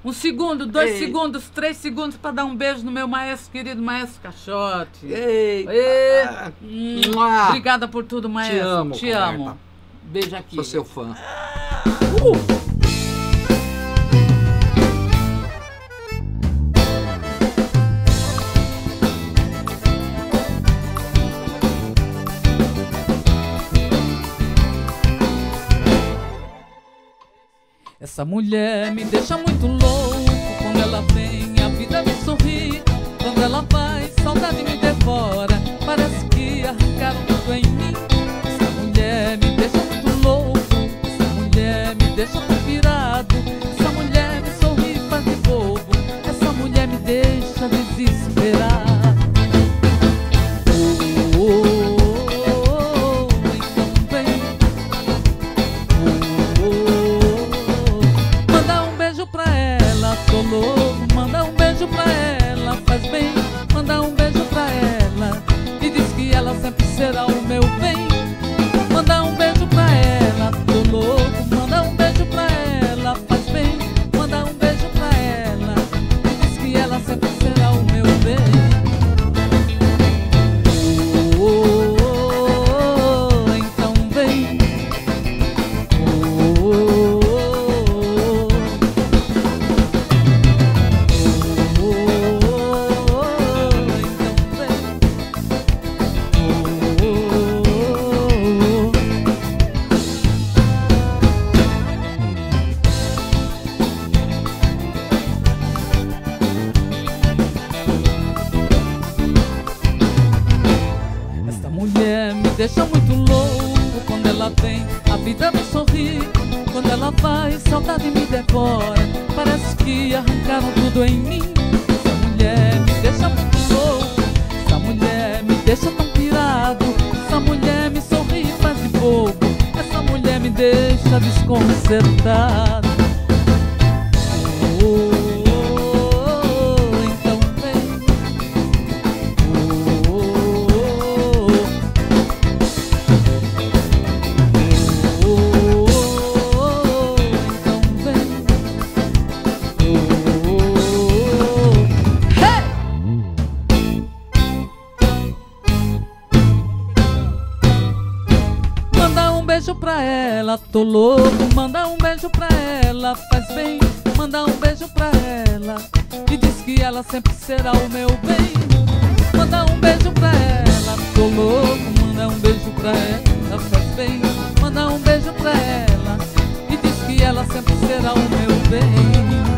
Um segundo, 2 Ei. segundos, 3 segundos para dar um beijo no meu maestro, querido maestro Caixote. Eita. Mua. Obrigada por tudo, maestro. Te amo, Te amo. Roberta. Beijo aqui. Sou seu fã. Essa mulher me deixa muito louco. Quando ela vem, a vida me sorri. Quando ela vai, saudade me devora. Parece que arrancaram tudo em mim. Essa mulher me deixa muito louco. Essa mulher me deixa tão pirado. Essa mulher me sorri e faz de bobo. Essa mulher me deixa desesperado. Tô louco, manda um beijo pra ela, faz bem, manda um beijo pra ela e diz que ela sempre será o meu bem. Manda um beijo pra ela, tô louco, manda um beijo pra ela, faz bem, manda um beijo pra ela e diz que ela sempre será o meu bem. Então vem. Deixa muito louco quando ela vem, a vida me sorri. Quando ela vai, saudade me devora. Parece que arrancaram tudo em mim. Essa mulher me deixa muito louco. Essa mulher me deixa tão pirado. Essa mulher me sorri e faz de bobo. Essa mulher me deixa desconcertado. Beijo pra ela, tô louco, manda um beijo pra ela, faz bem, manda um beijo pra ela e diz que ela sempre será o meu bem. Manda um beijo pra ela, tô louco, manda um beijo pra ela, faz bem, manda um beijo pra ela e diz que ela sempre será o meu bem.